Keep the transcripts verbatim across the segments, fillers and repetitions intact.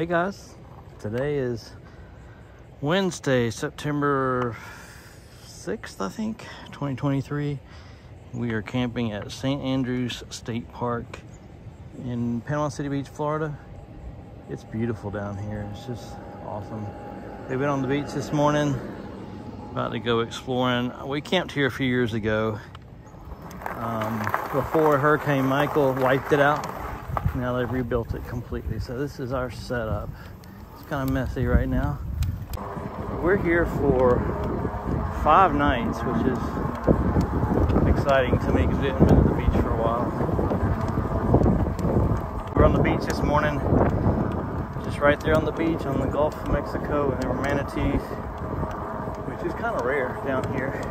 guys, today is Wednesday, September sixth, I think, twenty twenty-three. We are camping at Saint Andrews State Park in Panama City Beach, Florida. It's beautiful down here. It's just awesome. We've been on the beach this morning, about to go exploring. We camped here a few years ago um, before Hurricane Michael wiped it out. Now they've rebuilt it completely. So this is our setup. It's kind of messy right now. We're here for five nights, which is exciting to me because we haven't been to the beach for a while. We're on the beach this morning, just right there on the beach on the Gulf of Mexico, and there were manatees, which is kind of rare down here.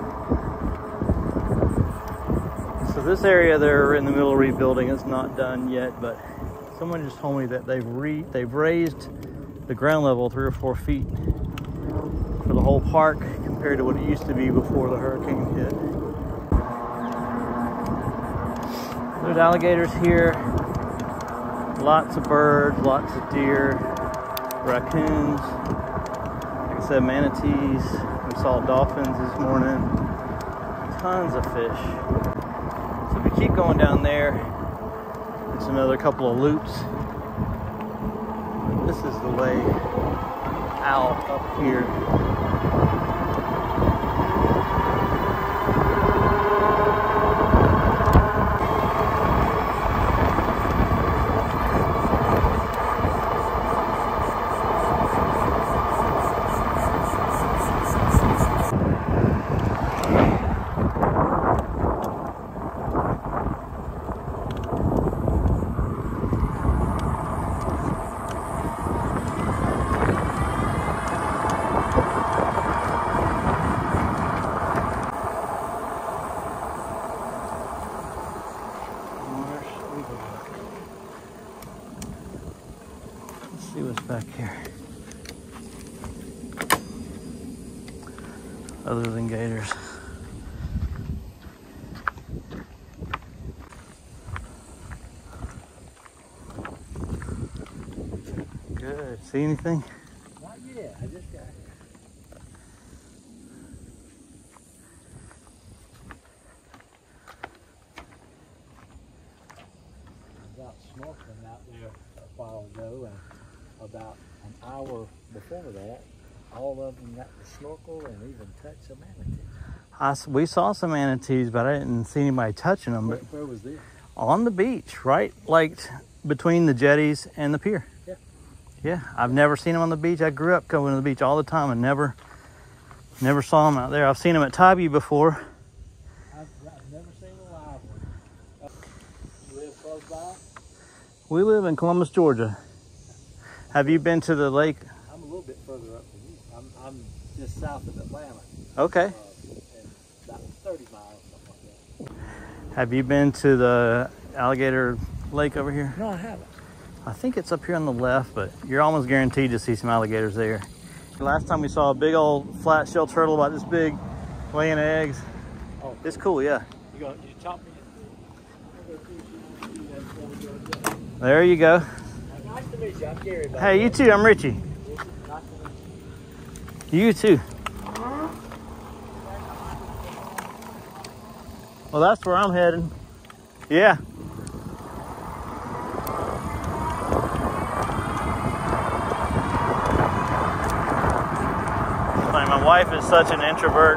So this area they're in the middle of rebuilding. It's not done yet, but someone just told me that they've re they've raised the ground level three or four feet for the whole park compared to what it used to be before the hurricane hit. There's alligators here, lots of birds, lots of deer, raccoons, like I said, manatees. We saw dolphins this morning, tons of fish. So if we keep going down there, it's another couple of loops. This is the way out up here. See what's back here other than gators. Good. See anything? Not yet. I just got here. I was out snorkeling out there a while ago, and about an hour before that, all of them got to snorkel and even touch a manatee. I, we saw some manatees, but I didn't see anybody touching them. Where, But where was this? on the beach, right, like between the jetties and the pier. Yeah. Yeah, I've never seen them on the beach. I grew up going to the beach all the time and never, never saw them out there. I've seen them at Tybee before. I've, I've never seen a live one. Uh, you live close by? We live in Columbus, Georgia. Have you been to the lake? I'm a little bit further up than you. I'm, I'm just south of Atlanta. Okay. Uh, and about thirty miles, something like that. Have you been to the alligator lake over here? No, I haven't. I think it's up here on the left, but you're almost guaranteed to see some alligators there. Last time we saw a big old flat shell turtle about this big laying eggs. Oh, it's cool, yeah. You go, you chop me? There you go. Nice to meet you. I'm Gary. Hey, you too. I'm Ritchie. Nice to meet you. You too. Well, that's where I'm heading. Yeah. Like, my wife is such an introvert.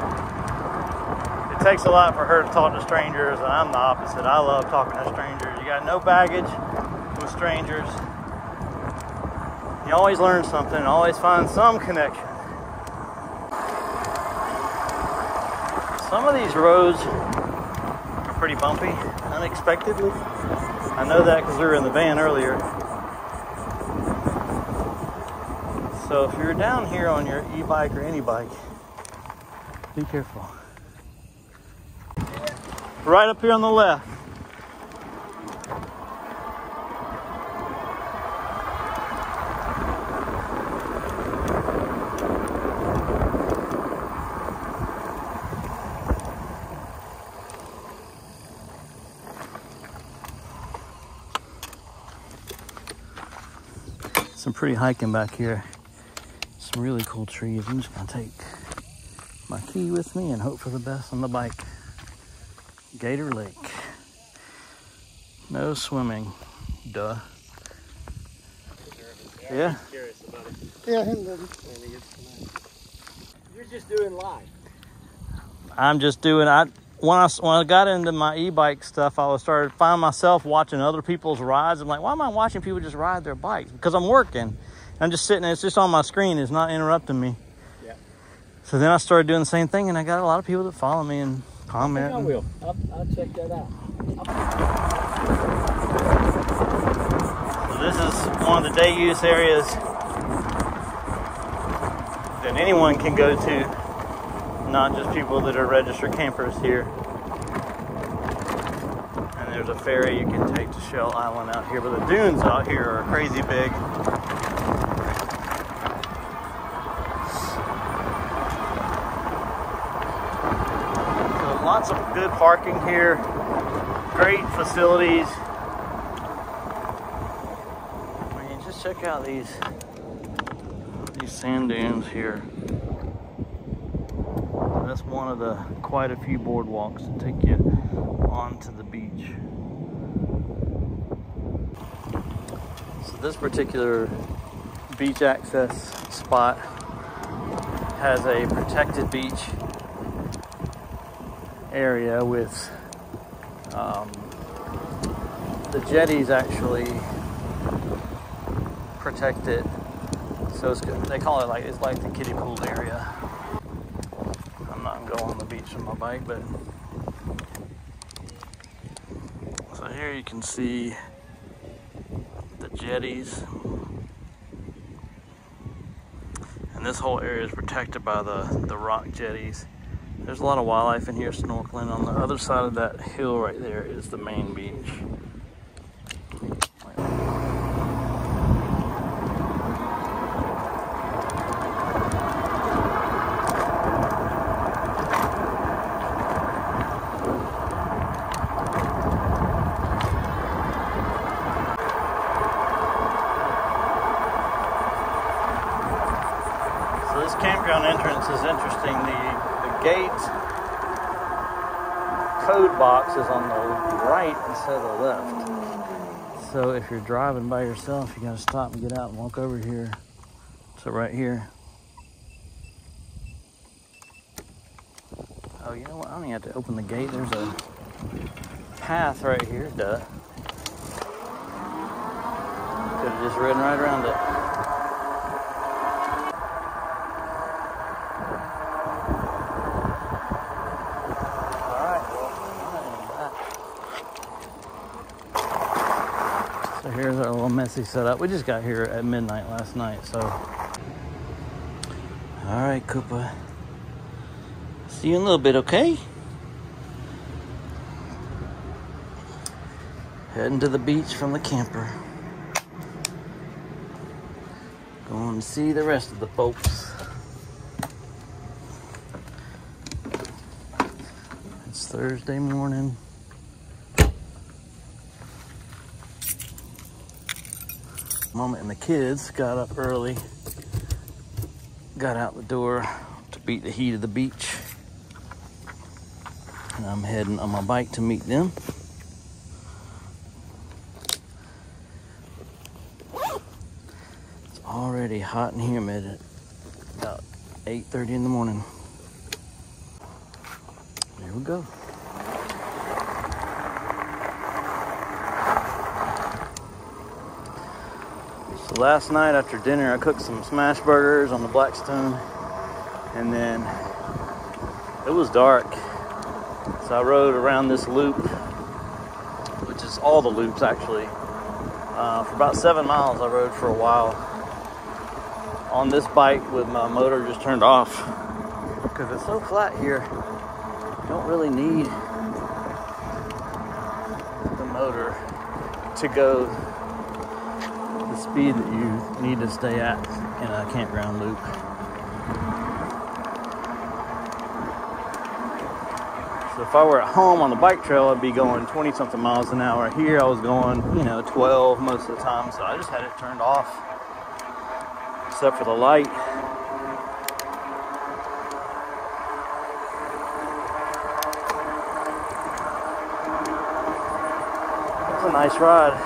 It takes a lot for her to talk to strangers, and I'm the opposite. I love talking to strangers. You got no baggage with strangers. You always learn something, always find some connection. Some of these roads are pretty bumpy, unexpectedly. I know that because we were in the van earlier. So if you're down here on your e-bike or any bike, be careful. Right up here on the left. pretty hiking back here. Some really cool trees. I'm just gonna take my key with me and hope for the best on the bike. Gator Lake. No swimming. Duh. Yeah? Curious about it. Yeah, him doesn't. You're just doing live. I'm just doing, I when I, when I got into my e-bike stuff, I was started finding myself watching other people's rides. I'm like, why am I watching people just ride their bikes? Because I'm working. I'm just sitting there, it's just on my screen, it's not interrupting me. Yeah. So then I started doing the same thing, and I got a lot of people that follow me and comment. I, I will. I'll, I'll check that out. So this is one of the day use areas that anyone can go to, not just people that are registered campers here. And there's a ferry you can take to Shell Island out here, but the dunes out here are crazy big. So lots of good parking here, great facilities. I mean, just check out these these sand dunes here. That's one of the quite a few boardwalks that take you onto the beach. So this particular beach access spot has a protected beach area with um, the jetties actually protect it. So it's good. They call it like, it's like the kiddie pool area. Go on the beach on my bike, but so here you can see the jetties, and this whole area is protected by the the rock jetties. There's a lot of wildlife in here snorkeling. On the other side of that hill right there is the main beach. This campground entrance is interesting. The, the gate code box is on the right instead of the left. So if you're driving by yourself, you gotta stop and get out and walk over here. So right here. Oh, you know what? I don't even have to open the gate. There's a path right here. Duh. Could have just ridden right around it. So here's our little messy setup. We just got here at midnight last night, so. All right, Koopa. See you in a little bit, okay? Heading to the beach from the camper. Going to see the rest of the folks. It's Thursday morning. Mama and the kids got up early, got out the door to beat the heat of the beach. And I'm heading on my bike to meet them. It's already hot and humid at about eight thirty in the morning. Here we go. So last night after dinner, I cooked some smash burgers on the Blackstone, and then it was dark. So I rode around this loop, which is all the loops actually. Uh, for about seven miles I rode for a while on this bike with my motor just turned off because it's so flat here. You don't really need the motor to go the speed that you need to stay at in a campground loop. So if I were at home on the bike trail, I'd be going twenty something miles an hour. Here I was going, you know, twelve most of the time, so I just had it turned off. except for the light. It's a nice ride.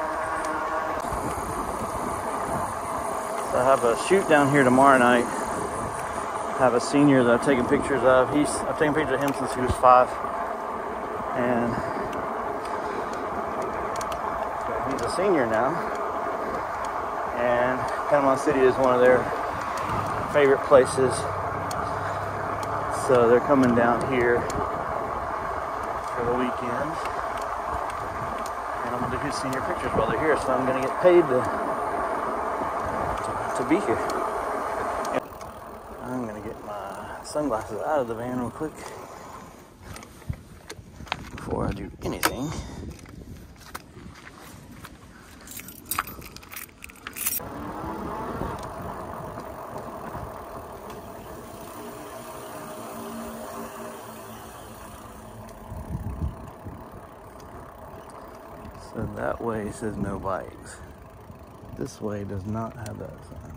So I have a shoot down here tomorrow night. I have a senior that I've taken pictures of. He's I've taken pictures of him since he was five. And he's a senior now. And Panama City is one of their favorite places. So they're coming down here for the weekend. And I'm gonna do his senior pictures while they're here, so I'm gonna get paid to, to, to be here. I'm gonna get my sunglasses out of the van real quick before I do anything. So that way says no bikes. This way does not have that sign.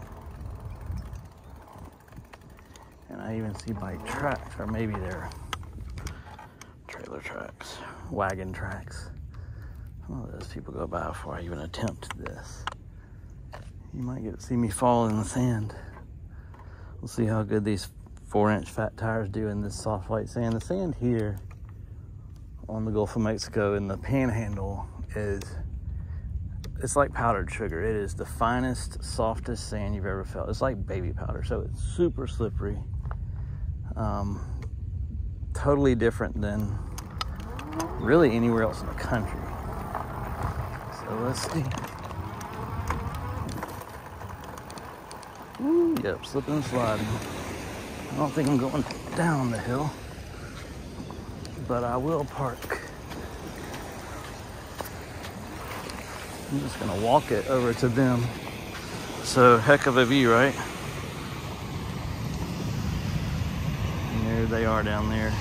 And I even see bike tracks, or maybe they're trailer tracks, wagon tracks. Oh, those people go by before I even attempt this. You might get to see me fall in the sand. We'll see how good these four inch fat tires do in this soft white sand. The sand here on the Gulf of Mexico in the Panhandle is, it's like powdered sugar. It is the finest, softest sand you've ever felt. It's like baby powder, so it's super slippery. Um, totally different than really anywhere else in the country. So let's see. Ooh, yep, slipping and sliding. I don't think I'm going down the hill, but I will park. I'm just gonna walk it over to them. So heck of a view, right? And there they are down there.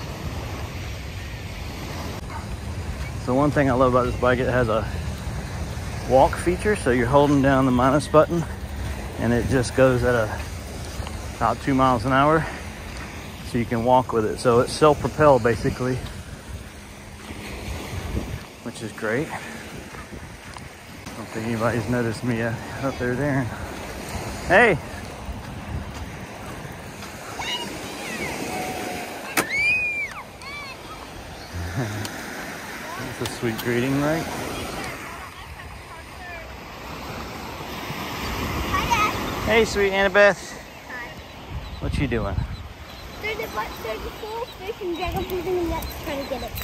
So one thing I love about this bike, it has a walk feature. So you're holding down the minus button and it just goes at a, about two miles an hour. So you can walk with it. So it's self-propelled basically, which is great. I don't think anybody's noticed me yet up there there. Hey! That's a sweet greeting, right? Hi, Dad. Hey, sweet Annabeth. Hi. What you doing? There's a, there's a cool fish and dragon food in the net trying to get it.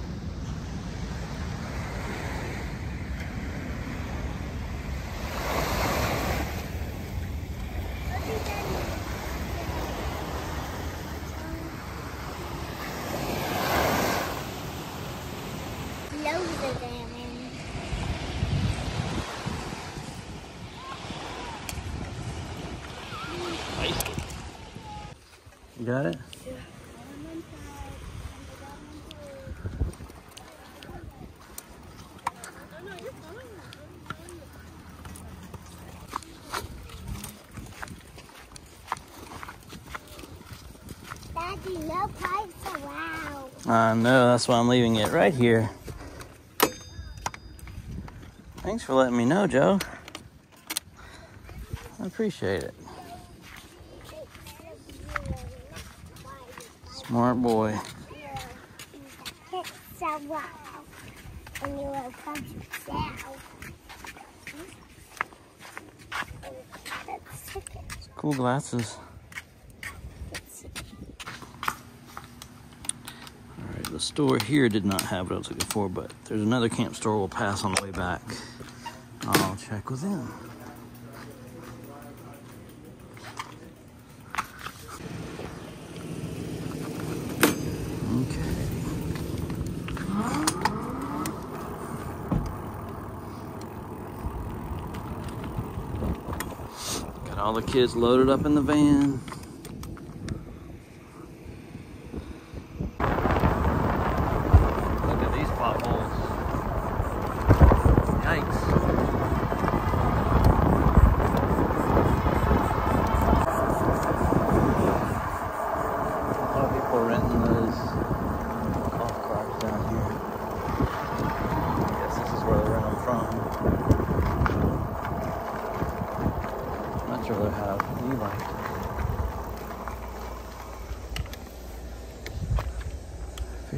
Loads of them. You got it? Daddy, no pipes allowed. I know, that's why I'm leaving it right here. Thanks for letting me know, Joe. I appreciate it. Smart boy. And you will come to south. Cool glasses. Alright, the store here did not have what I was looking for, but there's another camp store we'll pass on the way back. I'll check with them. All the kids loaded up in the van. Look at these potholes. Yikes.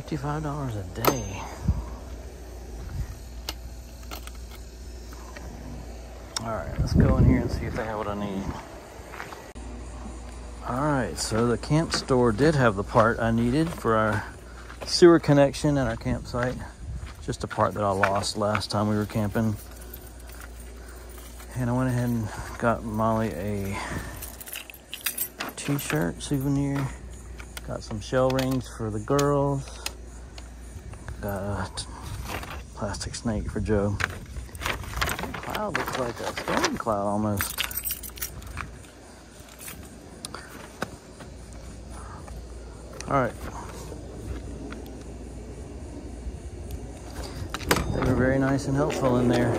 fifty-five dollars a day. Alright, let's go in here and see if they have what I need. Alright, so the camp store did have the part I needed for our sewer connection at our campsite. Just a part that I lost last time we were camping. And I went ahead and got Molly a t-shirt souvenir. Got some shell rings for the girls. Got a plastic snake for Joe. The cloud looks like a storm cloud almost. All right. They were very nice and helpful in there.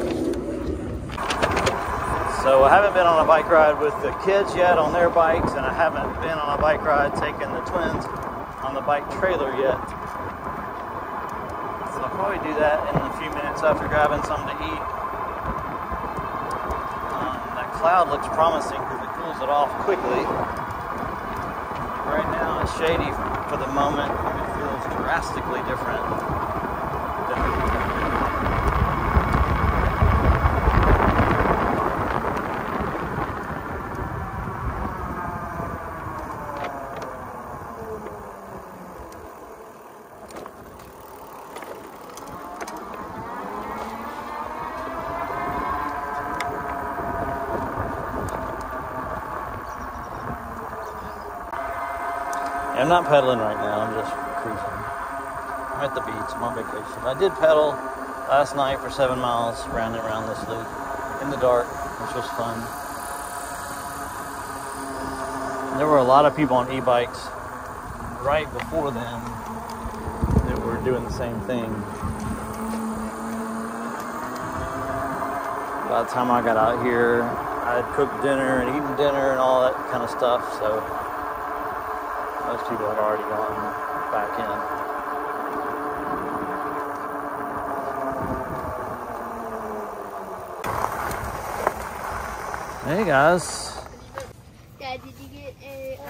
So I haven't been on a bike ride with the kids yet on their bikes, and I haven't been on a bike ride taking the twins on the bike trailer yet. So I'll probably do that in a few minutes after grabbing something to eat. Um, that cloud looks promising because it cools it off quickly. Right now it's shady for the moment. It feels drastically different. I'm not pedaling right now, I'm just cruising. I'm at the beach, I'm on vacation. I did pedal last night for seven miles round and around this loop in the dark, which was fun. And there were a lot of people on e-bikes right before them that were doing the same thing. By the time I got out here, I had cooked dinner and eaten dinner and all that kind of stuff, so most people had already gone back in. Hey guys. Dad, did you get a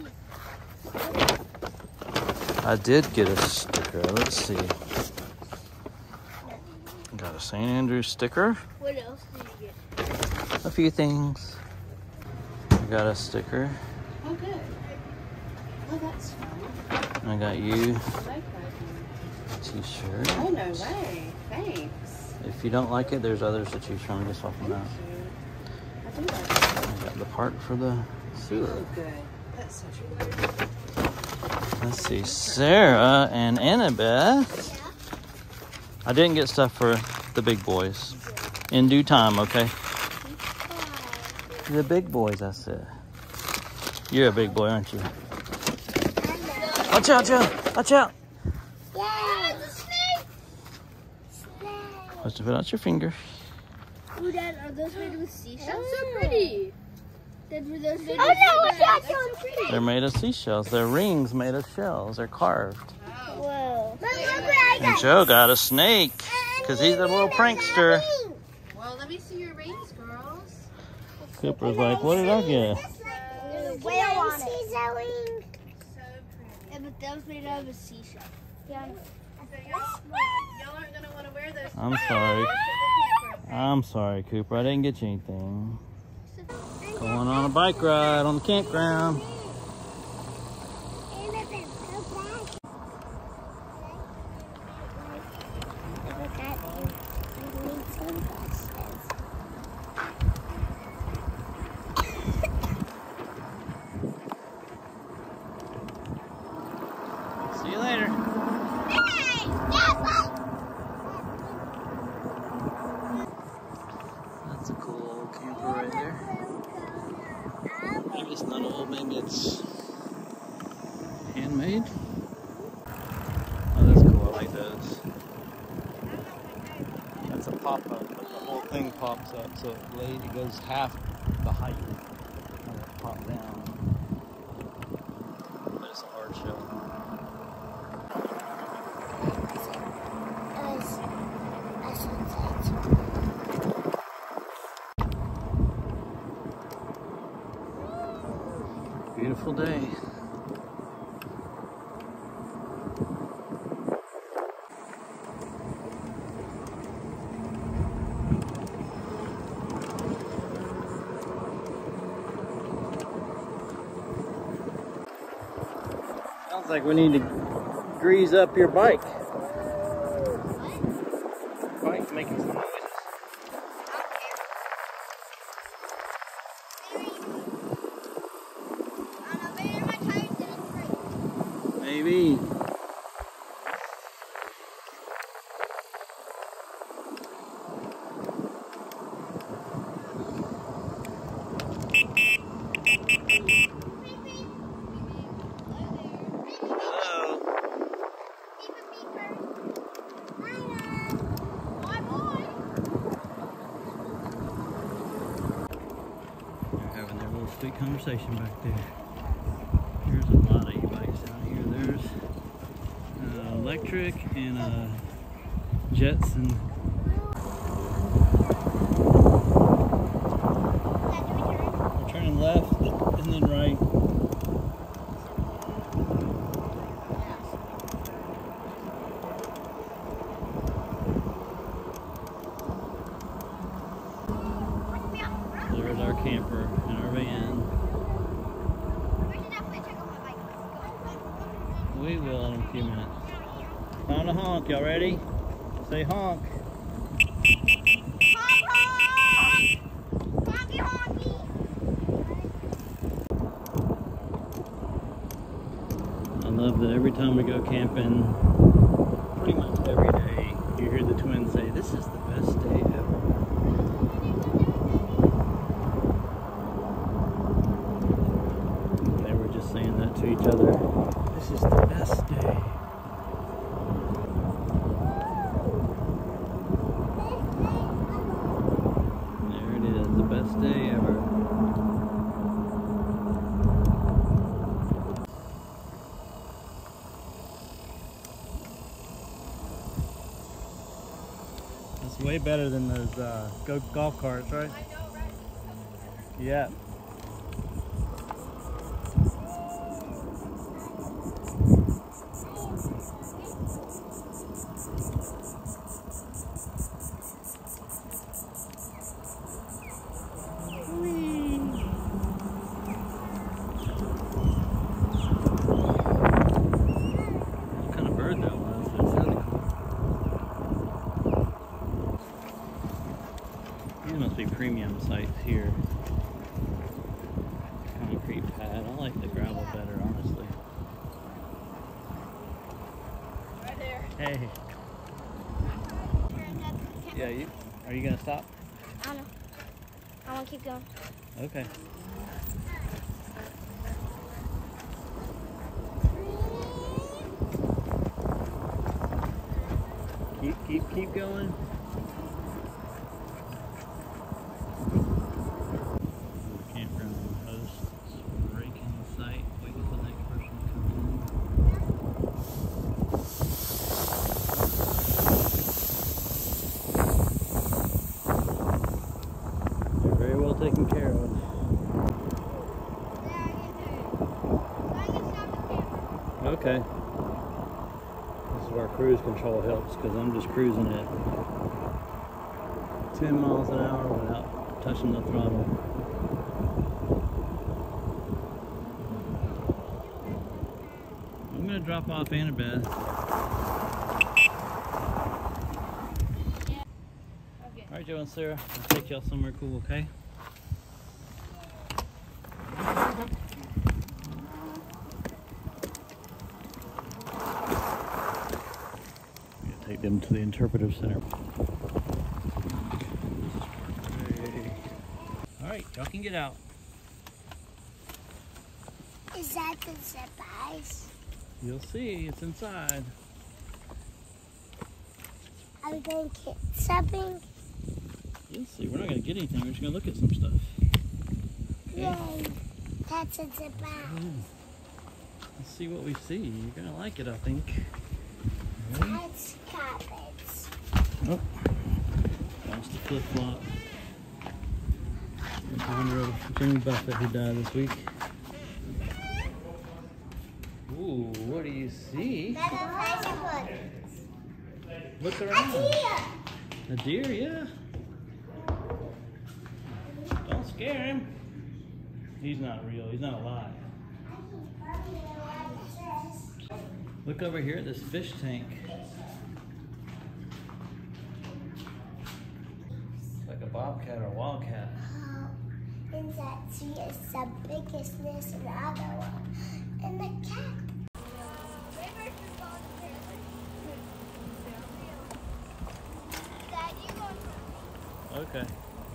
um... I did get a sticker. Let's see. Got a Saint Andrews sticker. What else did you get? A few things. I got a sticker. Oh, good. Oh, that's fun. I got you I like a t-shirt. Oh, no way. Thanks. If you don't like it, there's others to choose from. Just swap them Thank out. you. I do like that. I got the part for the sewer. Oh, good. That's such a good. Let's see, Sarah and Annabeth. I didn't get stuff for the big boys. In due time, okay? The big boys, I said. You're a big boy, aren't you? Watch out, Joe! Watch out! Yeah, it's a snake! Snake! Supposed to put out your finger. Ooh, Dad, are those made with seashells? That's so pretty. Dad, were those made oh, with no, look at them! They're made of seashells. They're rings made of shells. They're carved. Whoa. Look, look what I got. And Joe got a snake because he's a little prankster. Well, let me see your rings, girls. Cooper's like, what did I get? There's a whale on it. So pretty. Yeah, but that was made out of a seashell. Yeah. So y'all, y'all aren't going to want to wear those. I'm sorry. I'm sorry, Cooper. I didn't get you anything. Going on a bike ride on the campground. See you later. That's a cool old camper right there. Maybe it's not old, maybe it's handmade. Oh, that's cool. I like those. That's a pop-up, but the whole thing pops up, so it laid, it goes half the height. And it pop down. But it's a hard shell. Beautiful day. Sounds like we need to grease up your bike. Bike's making some noises. Maybe. Sweet conversation back there. There's a lot of e-bikes out here. There's uh, electric and uh, Jetson. We're turning left and then right. There's our camper and our van. We will in a few minutes. Time to honk. Y'all ready? Say honk. Honk, honk! Honky, honky! I love that every time we go camping, pretty much every day, you hear the twins say, "This is the best day ever." And they were just saying that to each other. This is the best day. There it is, the best day ever. It's way better than those uh, go golf carts, right? Yeah. These must be premium sites here. Concrete pad. I like the gravel better, honestly. Right there. Hey. Yeah, you are you gonna stop? I don't know. I want to keep going. Okay. Keep keep keep going. Campground hosts breaking the site, waiting for the next person to come in. They're very well taken care of. Okay. This is where cruise control helps, because I'm just cruising at ten miles an hour without touching the throttle. I'm going to drop off Annabeth. Yeah. Okay. Alright, Joe and Sarah, I'll take y'all somewhere cool, okay? Take them to the interpretive center. Alright, y'all can get out. Is that the zip ice? You'll see, it's inside. Are we going to get something? You'll see, we're not going to get anything, we're just going to look at some stuff. Okay. Yay. That's a zip ice. Let's see what we see. You're going to like it, I think. That's carpets. Oh, lost the flip flop. In honor of Jimmy Buffett, who died this week. Ooh, what do you see? That's a pleasure foot. Look A around. deer. A deer, yeah. Don't scare him. He's not real. He's not alive. Look over here at this fish tank. It's like a bobcat or a wildcat. Oh, and that she is the biggest nest in the other one. And the cat. Okay.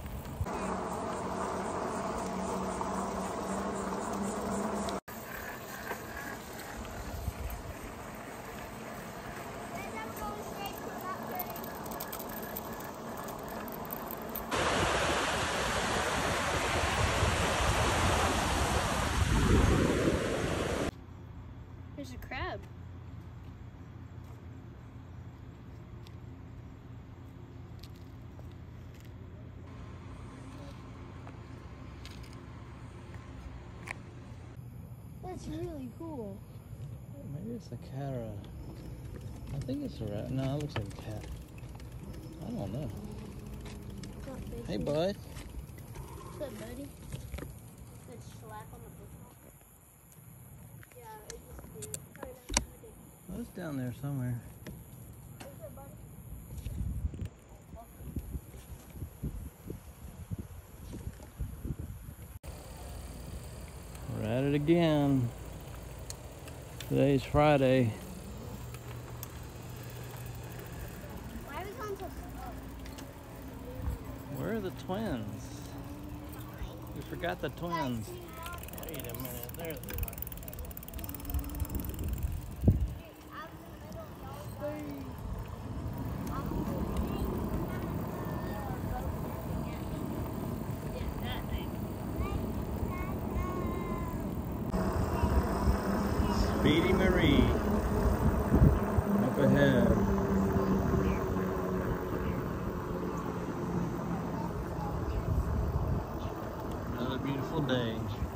There's a crab. That's really cool. Maybe it's a cat or a... I think it's a rat. No, it looks like a cat. I don't know. Hey, bud. What's up, buddy? Good slap on the football. Yeah, it just did. Oh, no, Oh, it's down there somewhere. What's up, buddy? We're at it again. Today's Friday. Why are we going so slow? Where are the twins? We forgot the twins. Wait a minute, there they are. Speedy Marie up ahead. Another beautiful day.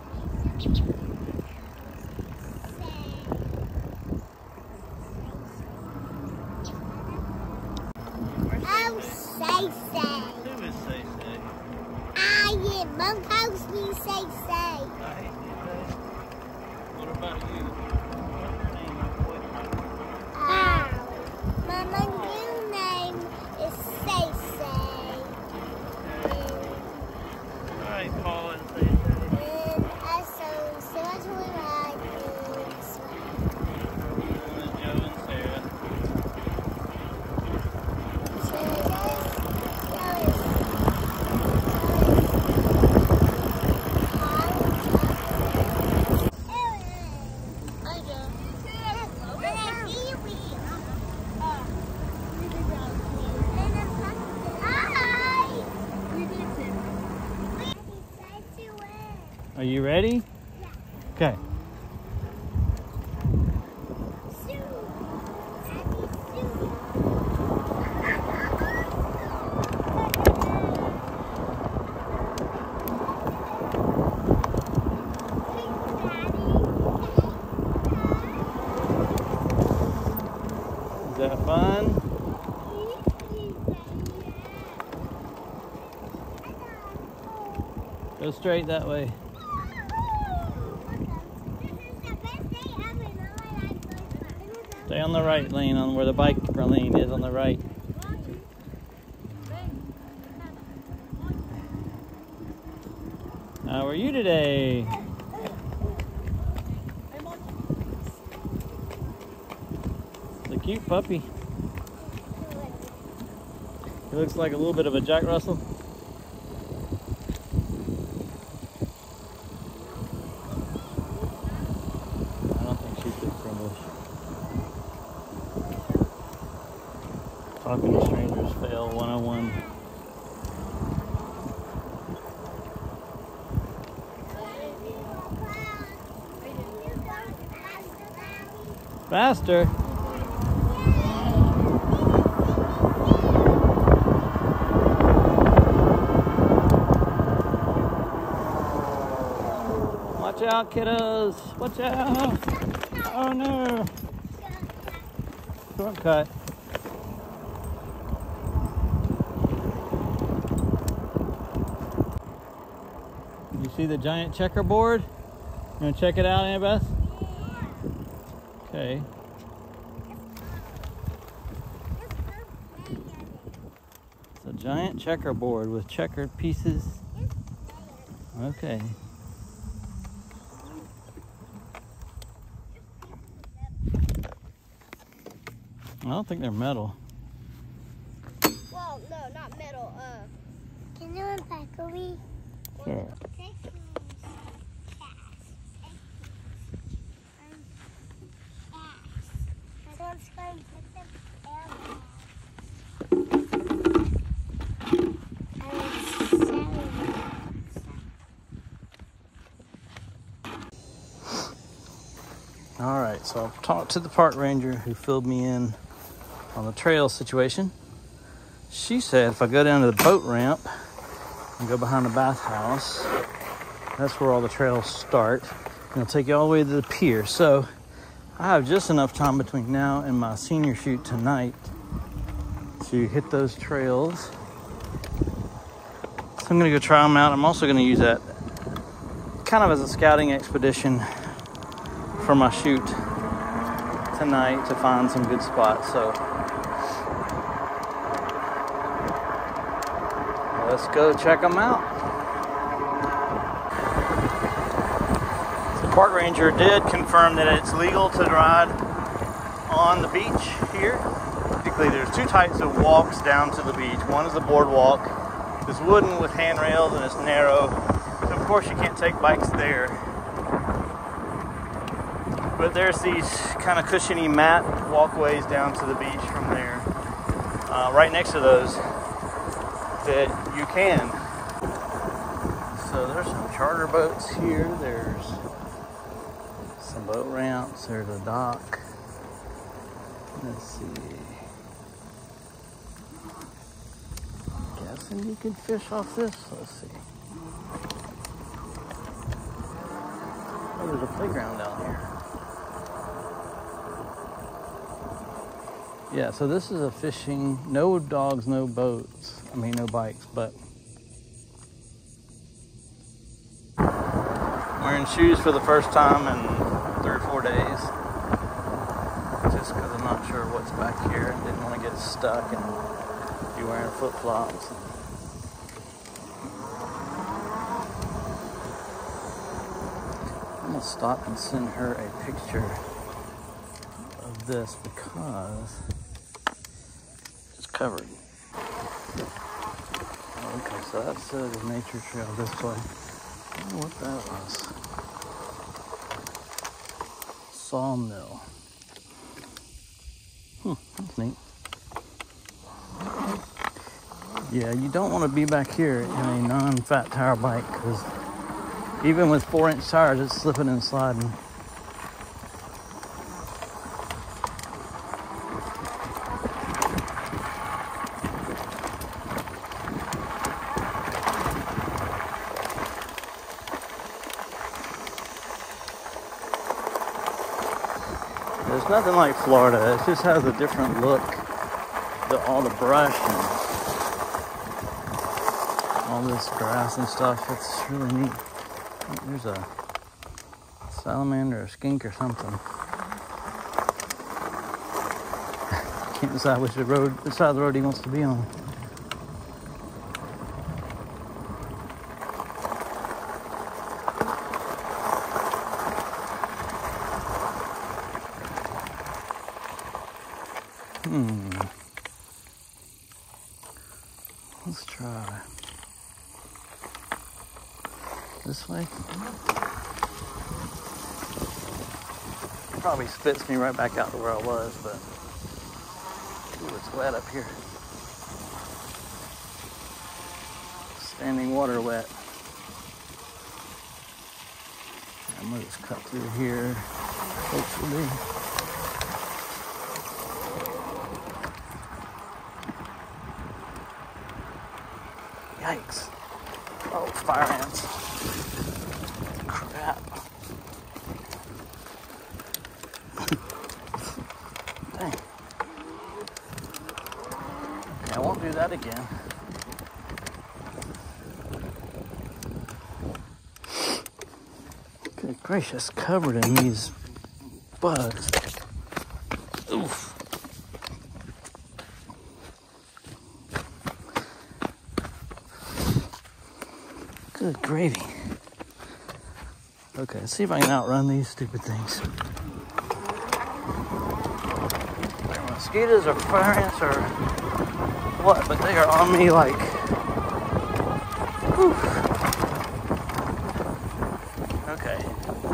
Oh, say say. Who is Say Say? I am Bunkhouse, we say say. Hi, what about you? What's your name, my boy? Oh, my new name is Say Say. All right, Paul and Say Say. And also, so much more like it's And Joe and Sarah. Are you ready? Yeah. Okay. Is that fun? Go straight that way. Stay on the right lane, on where the bike lane is on the right. How are you today? It's a cute puppy. He looks like a little bit of a Jack Russell. I don't think she speaks English. Talking to strangers fail one oh one. Faster. Watch out, kiddos. Watch out. Oh no. Shortcut. You see the giant checkerboard? You want to check it out, Annabeth? Okay. giant checkerboard with checkered pieces. Okay. I don't think they're metal. Well, no, not metal. Uh, can you unpack for me? Sure. All right, so I've talked to the park ranger who filled me in on the trail situation. She said if I go down to the boat ramp and go behind the bathhouse, that's where all the trails start. And it'll take you all the way to the pier. So I have just enough time between now and my senior shoot tonight to hit those trails. So I'm gonna go try them out. I'm also gonna use that kind of as a scouting expedition for my shoot tonight to find some good spots. So let's go check them out. The park ranger did confirm that it's legal to ride on the beach here. Basically, there's two types of walks down to the beach. One is the boardwalk. It's wooden with handrails and it's narrow. So of course you can't take bikes there. But there's these kind of cushiony mat walkways down to the beach from there. Uh, right next to those that you can. So there's some charter boats here. There's some boat ramps. There's a dock. Let's see. Guessing you can fish off this. Let's see. Oh, there's a playground down here. Yeah, so this is a fishing, no dogs, no boats. I mean, no bikes, but wearing shoes for the first time in three or four days. Just because I'm not sure what's back here. Didn't want to get stuck and be wearing flip-flops. I'm gonna stop and send her a picture of this because it's covered. Okay, so that's uh, the nature trail this way. I don't know what that was. Sawmill. Hmm, that's neat. Yeah, you don't want to be back here in a non-fat tire bike because even with four inch tires, it's slipping and sliding. There's nothing like Florida. It just has a different look. The, all the brush and all this grass and stuff. It's really neat. There's a salamander or a skink or something. Can't decide which the road, which side of the road he wants to be on. Hmm. Let's try this way. Probably spits me right back out to where I was, but ooh, it's wet up here. Standing water wet. I'm gonna just cut through here, hopefully. Yikes. Oh, fire ants. Crap. Dang. Okay, I won't do that again. Good gracious, covered in these bugs. Oof. Good gravy. Okay, let's see if I can outrun these stupid things. They're mosquitoes or fire ants or what, but they are on me like, whew. Okay.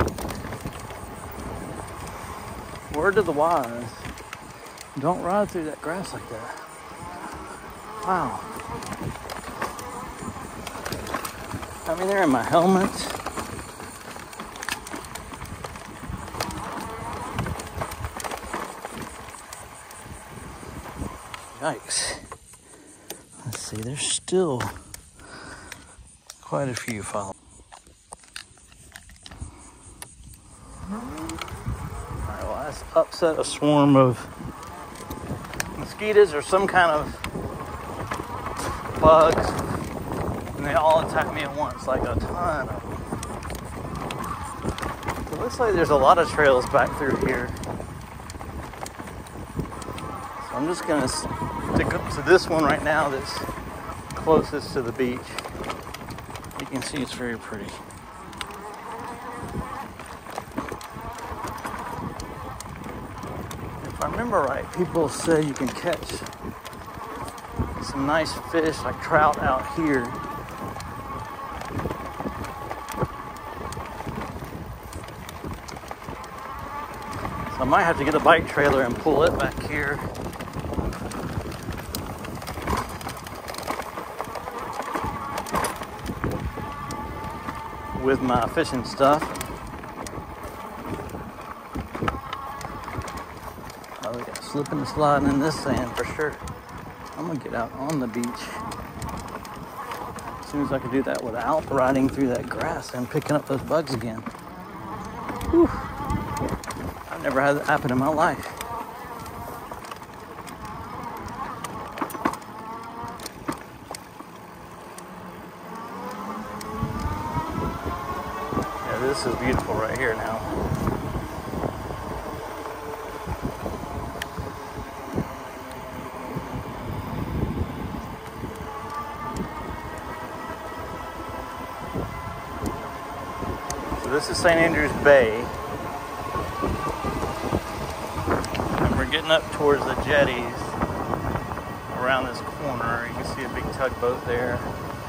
Word to the wise, don't ride through that grass like that. Wow. I mean, they're in my helmet. Yikes. Let's see, there's still quite a few following. Alright, well, that's upset a swarm of mosquitoes or some kind of bugs, and they all attack me at once, like a ton of them. It looks like there's a lot of trails back through here. So I'm just gonna stick up to this one right now that's closest to the beach. You can see it's very pretty. If I remember right, people said you can catch some nice fish like trout out here. So I might have to get a bike trailer and pull it back here. With my fishing stuff. Oh, we got slipping and sliding in this sand for sure. I'm gonna get out on the beach as soon as I can do that without riding through that grass and picking up those bugs again. Whew. I've never had that happen in my life. Yeah, this is beautiful right here now. This is Saint Andrews Bay, and we're getting up towards the jetties around this corner. You can see a big tugboat there.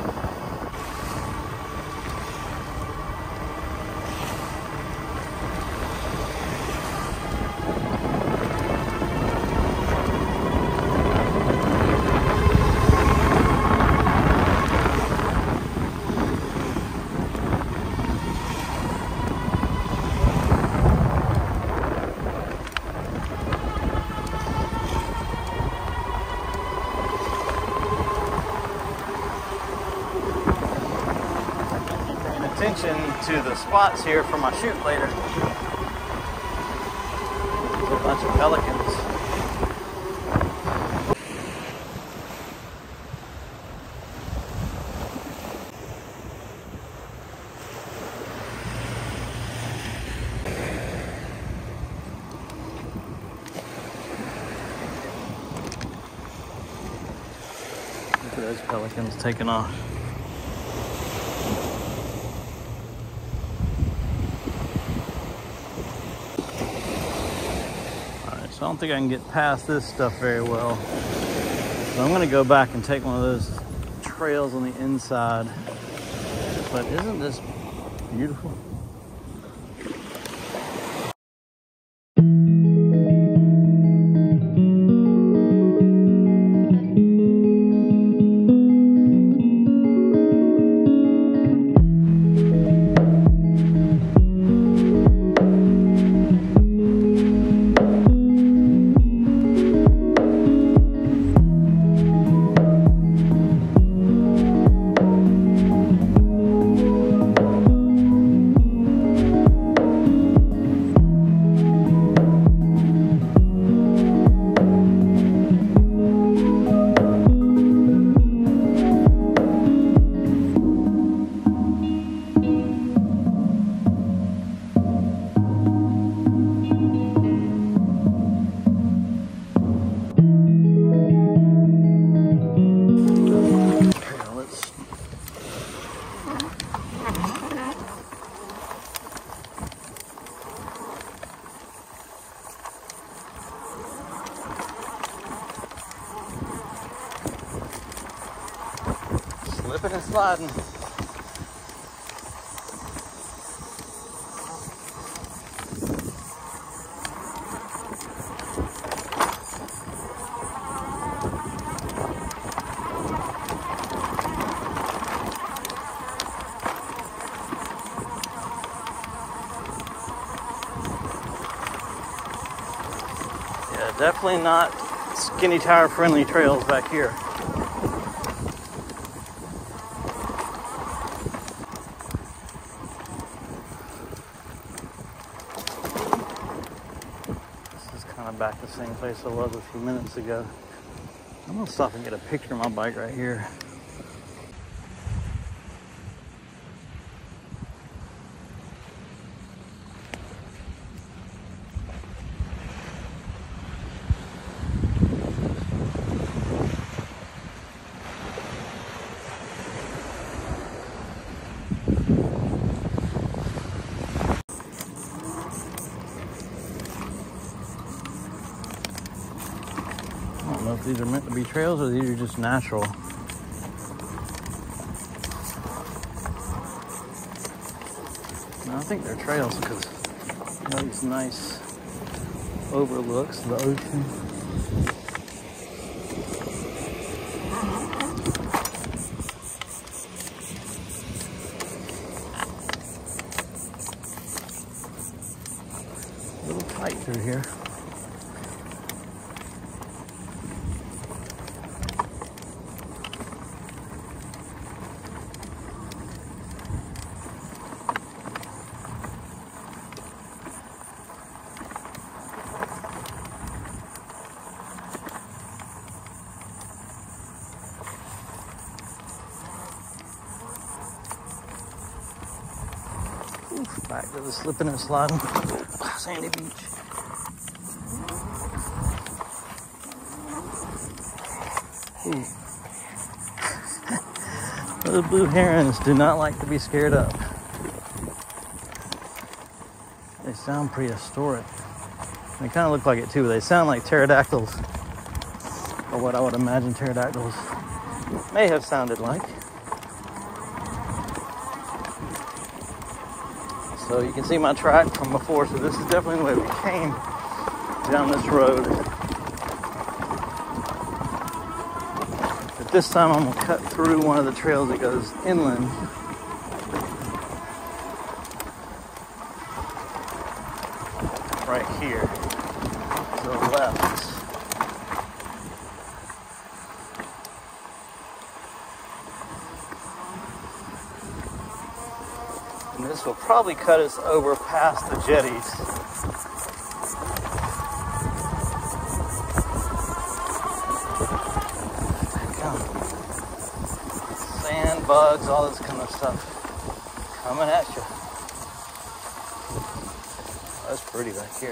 Attention to the spots here for my shoot later. There's a bunch of pelicans. Look at those pelicans taking off. So I don't think I can get past this stuff very well. So I'm gonna go back and take one of those trails on the inside. But isn't this beautiful? slipping and sliding. Yeah, definitely not skinny tire friendly trails back here. Back the same place I was a few minutes ago. I'm gonna stop and get a picture of my bike right here. I don't know if these are meant to be trails or these are just natural. No, I think they're trails because you know, these nice overlooks of the ocean. A little tight through here. Back to the slipping and sliding. Sandy beach. Ooh. Those blue herons do not like to be scared up. They sound prehistoric. They kind of look like it too. They sound like pterodactyls, or what I would imagine pterodactyls may have sounded like. So you can see my track from before, so this is definitely the way we came down this road. But this time I'm gonna cut through one of the trails that goes inland. Right here, to the left. And this will probably cut us over past the jetties. Sand, bugs, all this kind of stuff coming at you. That's pretty back here.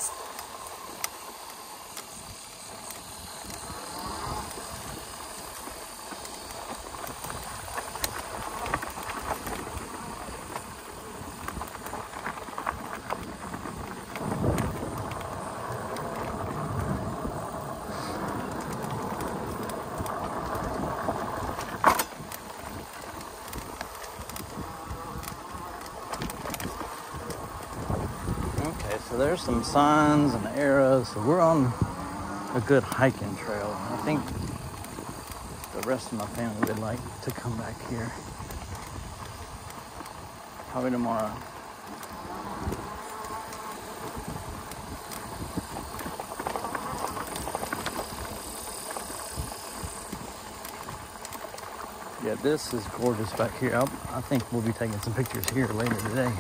So there's some signs and arrows. So we're on a good hiking trail. I think the rest of my family would like to come back here. Probably tomorrow. Yeah, this is gorgeous back here. I'll, I think we'll be taking some pictures here later today.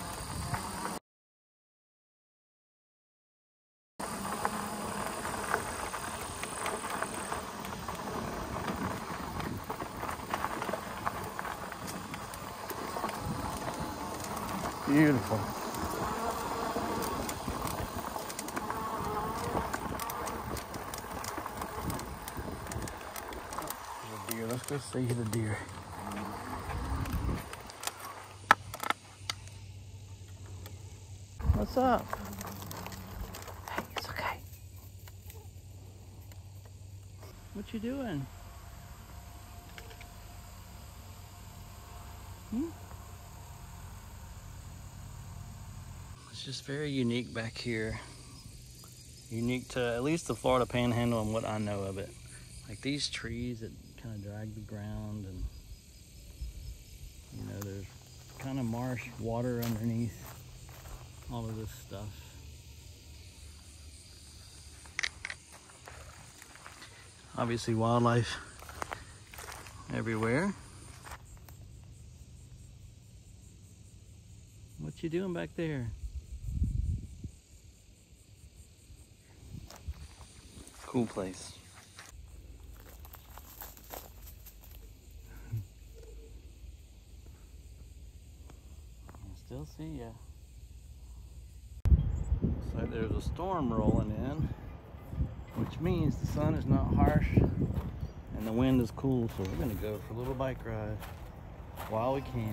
Beautiful. There's a deer. Let's go see the deer. What's up? Hey, it's okay. What you doing? Hmm? It's just very unique back here. Unique to at least the Florida Panhandle and what I know of it. Like these trees that kind of drag the ground, and you know, there's kind of marsh water underneath all of this stuff. Obviously wildlife everywhere. What you doing back there? Cool place. I still see ya. Looks like there's a storm rolling in, which means the sun is not harsh and the wind is cool, so we're gonna go for a little bike ride while we can.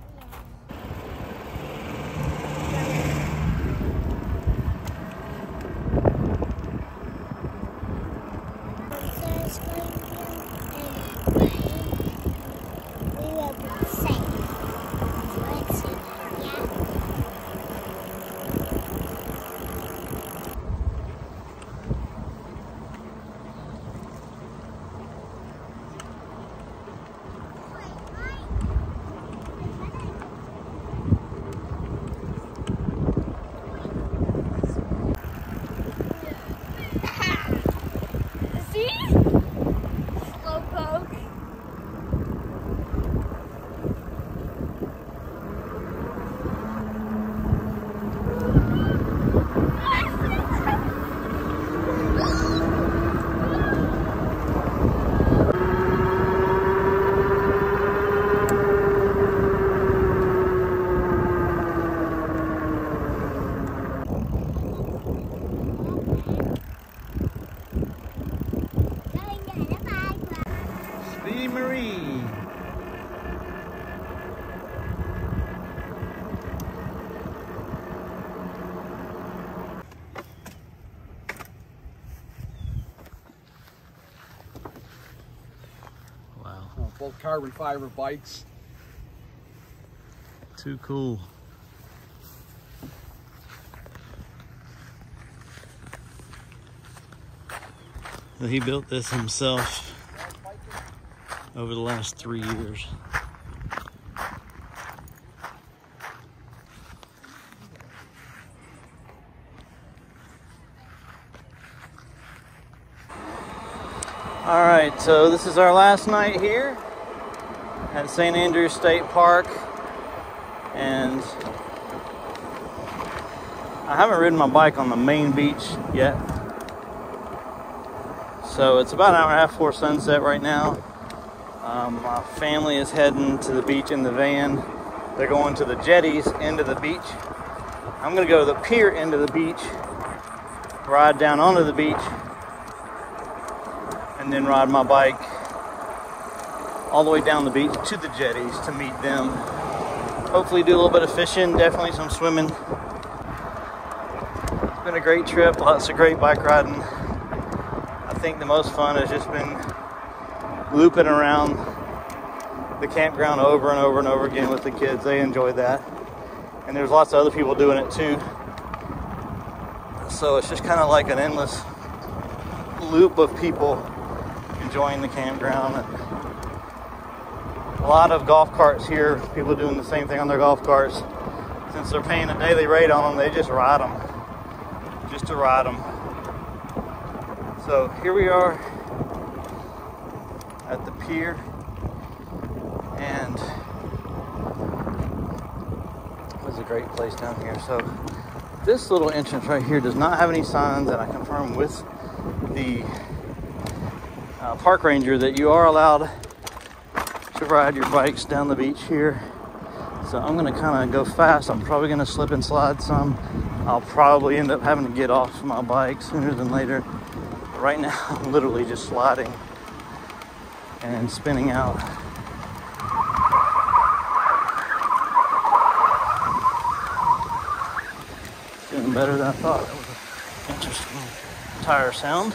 Both carbon fiber bikes. Too cool. He built this himself over the last three years. All right, so this is our last night here at Saint Andrews State Park, and I haven't ridden my bike on the main beach yet. So it's about an hour and a half before sunset right now. Um, my family is heading to the beach in the van. They're going to the jetties into the beach. I'm gonna go to the pier into the beach, ride down onto the beach, and then ride my bike all the way down the beach to the jetties to meet them. Hopefully do a little bit of fishing, definitely some swimming. It's been a great trip, lots of great bike riding. I think the most fun has just been looping around the campground over and over and over again with the kids. They enjoy that. And there's lots of other people doing it too. So it's just kind of like an endless loop of people enjoying the campground. And a lot of golf carts here, people doing the same thing on their golf carts. Since they're paying a daily rate on them, they just ride them, just to ride them. So here we are at the pier, and it's a great place down here. So this little entrance right here does not have any signs, and I confirmed with the uh, park ranger that you are allowed to ride your bikes down the beach here. So I'm gonna kind of go fast. I'm probably gonna slip and slide some. I'll probably end up having to get off my bike sooner than later. But right now I'm literally just sliding and spinning out. Doing better than I thought. That was an interesting tire sound.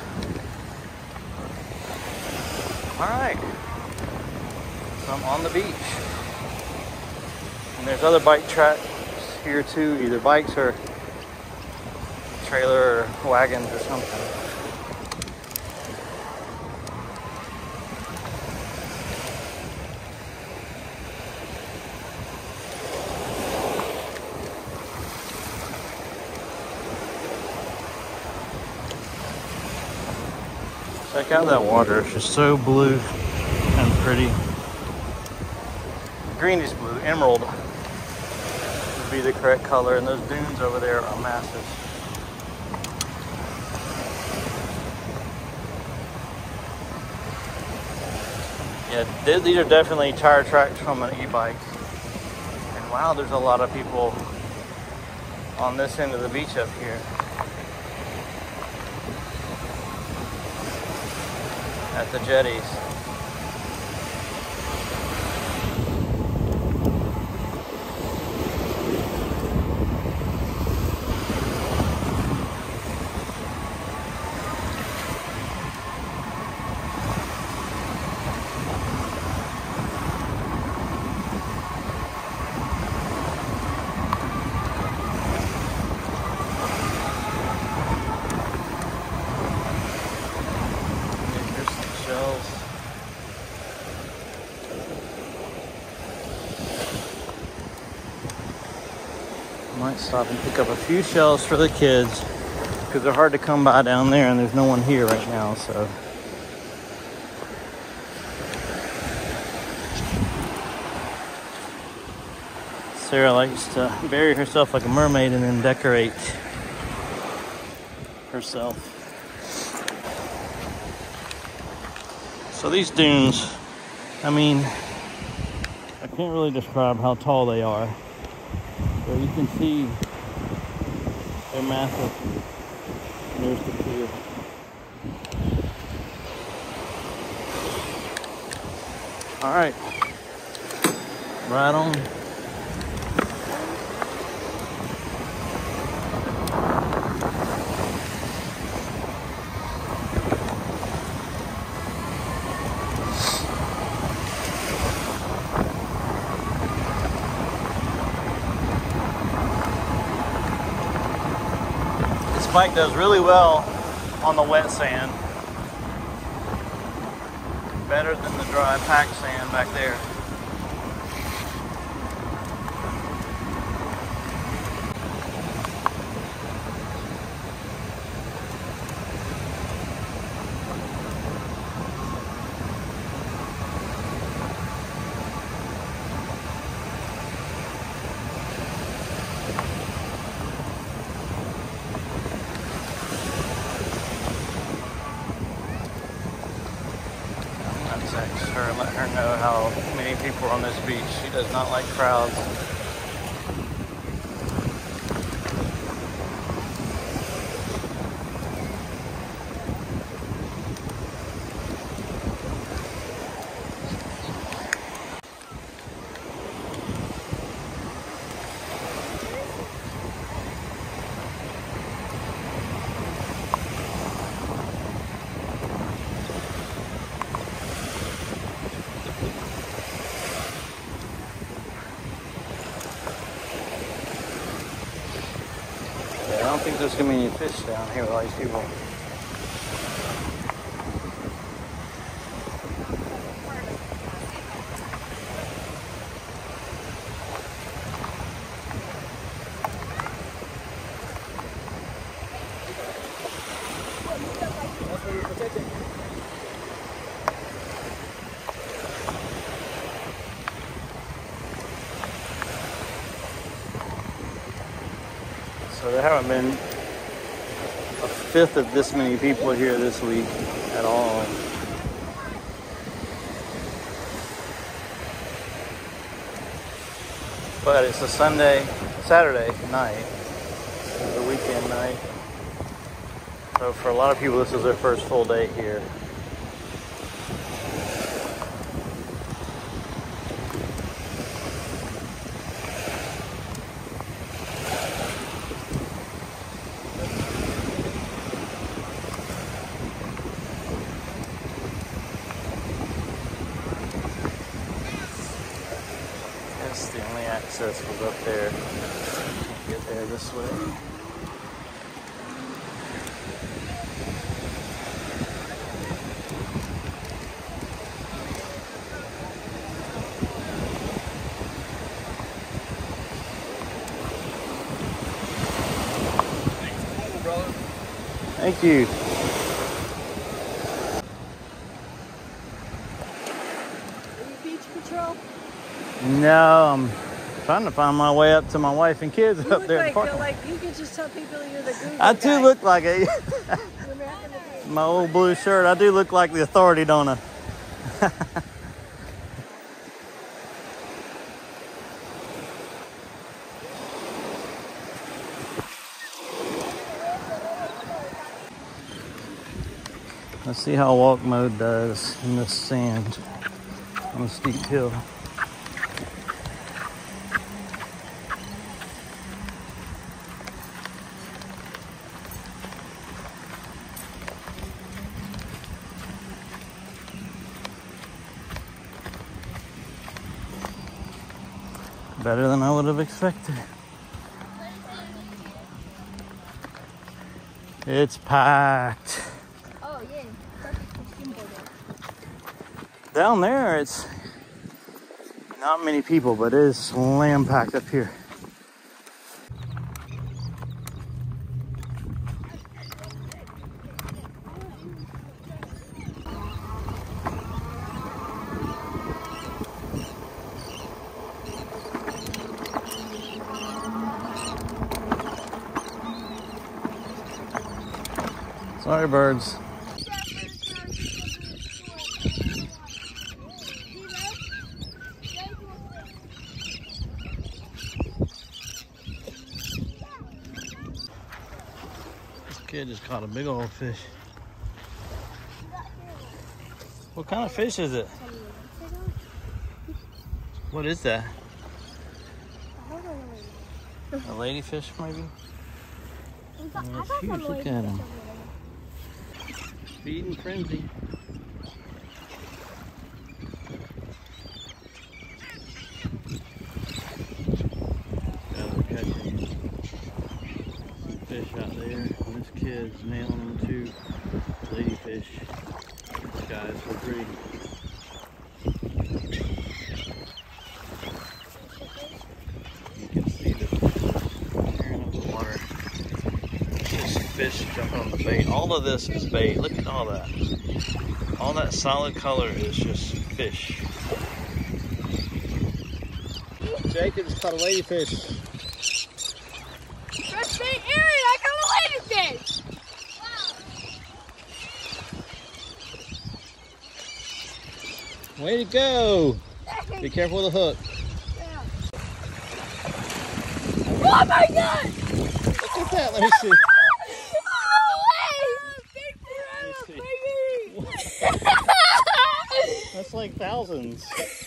All right. I'm on the beach. And there's other bike tracks here too, either bikes or trailer or wagons or something. Check out that water, it's just so blue and pretty. Greenish blue, emerald would be the correct color, and those dunes over there are massive. Yeah, th these are definitely tire tracks from an e-bike. And wow, there's a lot of people on this end of the beach up here. At the jetties. Might stop and pick up a few shells for the kids because they're hard to come by down there and there's no one here right now, so. Sarah likes to bury herself like a mermaid and then decorate herself. So these dunes, I mean, I can't really describe how tall they are. So you can see they're massive. There's the pier. All right, right on. Bike does really well on the wet sand, better than the dry packed sand back there. Text her and let her know how many people are on this beach. She does not like crowds. I don't think there's gonna be any fish down here with all these people. So there haven't been a fifth of this many people here this week at all. But it's a Sunday, Saturday night, it's a weekend night. So for a lot of people, this is their first full day here. That's the only access access was up there. Get there this way. Thank you. Are you beach patrol? No, I'm trying to find my way up to my wife and kids You up look there. like in the park. you're like you can just tell people you're the Google I do guy. look like it. You're back in the day. My old blue shirt. I do look like the authority, don't I? Let's see how walk mode does in this sand on a steep hill. Better than I would have expected. It's packed. Oh, yeah. Perfect for skimboarding. Down there, it's not many people, but it is slam packed up here. Sorry, birds. This kid just caught a big old fish. What kind of fish is it? What is that? A ladyfish, maybe? I mean, it's huge. Look at him. Feeding frenzy. Guys catching fish out there. And this kid's nailing them too. Ladyfish. These guys are pretty. You can see the tearing up the water. Just fish jumping on the bait. All of this is bait. Look at all that. All that solid color is just fish. Jacob's caught a ladyfish. Fresh bait, Aaron, I caught a ladyfish. Wow. Way to go! Be careful with the hook. Oh my God! Look at that. Let me see. That's like thousands.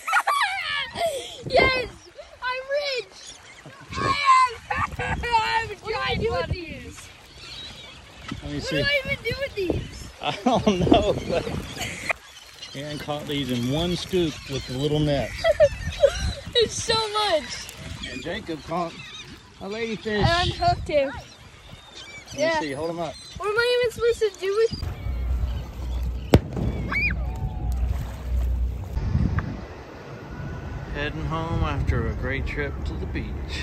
Yes! I'm rich! I am! I'm what do I do with these? Let me What see. do I even do with these? I don't know, but Aaron caught these in one scoop with the little net. It's so much. And Jacob caught a ladyfish. I unhooked him. Let me Yeah. see. Hold him up. What am I even supposed to do with? Heading home after a great trip to the beach.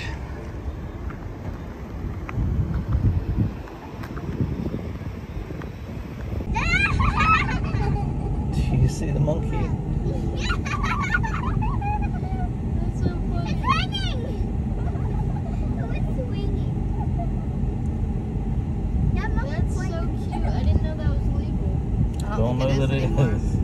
Do you see the monkey? That's so funny. It's swinging! It's swinging. That monkey's That's so swinging. cute. I didn't know that was legal. Don't know that it is.